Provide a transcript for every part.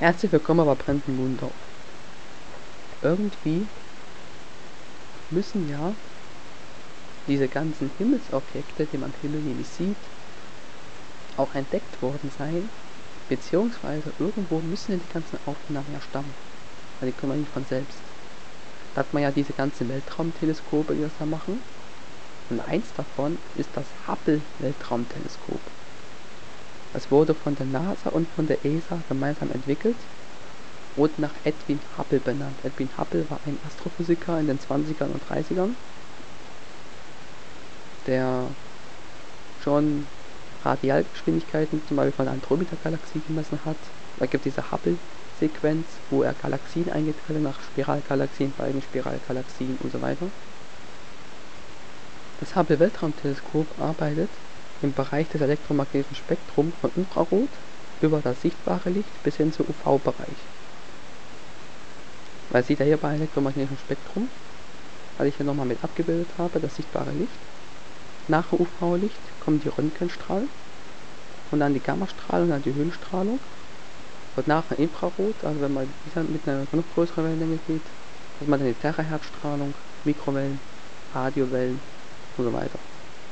Herzlich willkommen bei Brandon Moondorf. Irgendwie müssen ja diese ganzen Himmelsobjekte, die man am Himmel nämlich sieht, auch entdeckt worden sein, beziehungsweise irgendwo müssen ja die ganzen Aufnahmen ja stammen. Also die kommen ja nicht von selbst. Da hat man ja diese ganzen Weltraumteleskope, die das da machen. Und eins davon ist das Hubble-Weltraumteleskop. Das wurde von der NASA und von der ESA gemeinsam entwickelt und nach Edwin Hubble benannt. Edwin Hubble war ein Astrophysiker in den 20ern und 30ern, der schon Radialgeschwindigkeiten zum Beispiel von der Andromeda-Galaxie gemessen hat. Da gibt es diese Hubble-Sequenz, wo er Galaxien eingeteilt hat, nach Spiralgalaxien, Spiralgalaxien und so weiter. Das Hubble-Weltraumteleskop arbeitet im Bereich des elektromagnetischen Spektrums von Infrarot über das sichtbare Licht bis hin zum UV-Bereich. Man sieht ja hier bei elektromagnetischem Spektrum, was ich hier nochmal mit abgebildet habe, das sichtbare Licht. Nach dem UV-Licht kommen die Röntgenstrahlen und dann die Gammastrahlung und dann die Höhenstrahlung. Und nach dem Infrarot, also wenn man mit einer noch größeren Wellenlänge geht, hat man dann die Terahertzstrahlung, Mikrowellen, Radiowellen und so weiter.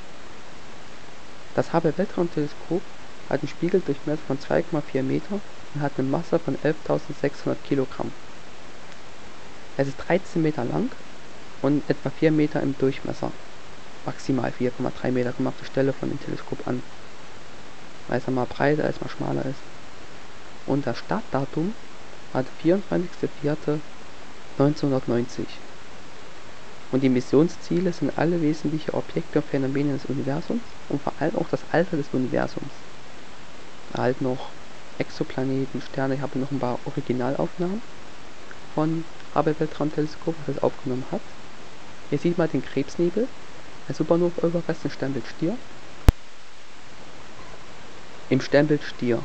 Das Hubble-Weltraumteleskop hat einen Spiegeldurchmesser von 2,4 Meter und hat eine Masse von 11.600 Kilogramm. Es ist 13 Meter lang und etwa 4 Meter im Durchmesser. Maximal 4,3 Meter kommt auf die Stelle von dem Teleskop an. Weil es mal breiter ist, mal schmaler ist. Und das Startdatum war der 24.04.1990. Und die Missionsziele sind alle wesentliche Objekte und Phänomene des Universums und vor allem auch das Alter des Universums. Halt noch Exoplaneten, Sterne, ich habe noch ein paar Originalaufnahmen von Hubble-Weltraumteleskop, was es aufgenommen hat. Hier sieht man den Krebsnebel, ein Supernova-Überrest im Sternbild Stier. Im Sternbild Stier.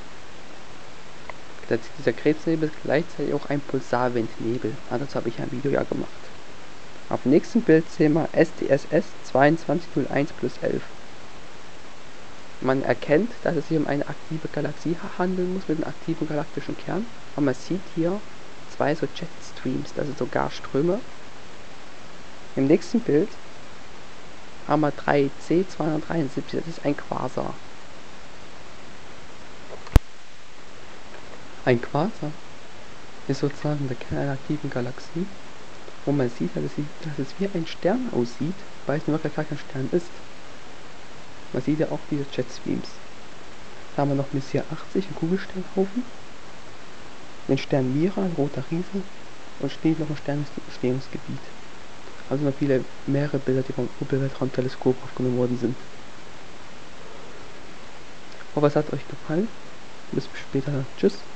Dieser Krebsnebel ist gleichzeitig auch ein Pulsarwindnebel. Dazu habe ich ein Video ja gemacht. Auf dem nächsten Bild sehen wir SDSS 2201+11. Man erkennt, dass es sich um eine aktive Galaxie handeln muss mit einem aktiven galaktischen Kern. Und man sieht hier zwei so Jetstreams, das sind so Gasströme. Im nächsten Bild haben wir 3C273, das ist ein Quasar. Ein Quasar ist sozusagen der Kern einer aktiven Galaxie, wo man sieht, dass es wie ein Stern aussieht, weil es in Wirklichkeit gar kein Stern ist. Man sieht ja auch diese Jetstreams. Da haben wir noch Messier 80, einen Kugelsternhaufen, den Stern Mira, ein roter Riese, und steht noch ein Sternentstehungsgebiet. Also noch mehrere Bilder, die vom Hubble-Weltraumteleskop aufgenommen worden sind. Ich hoffe, es hat euch gefallen. Bis später. Tschüss.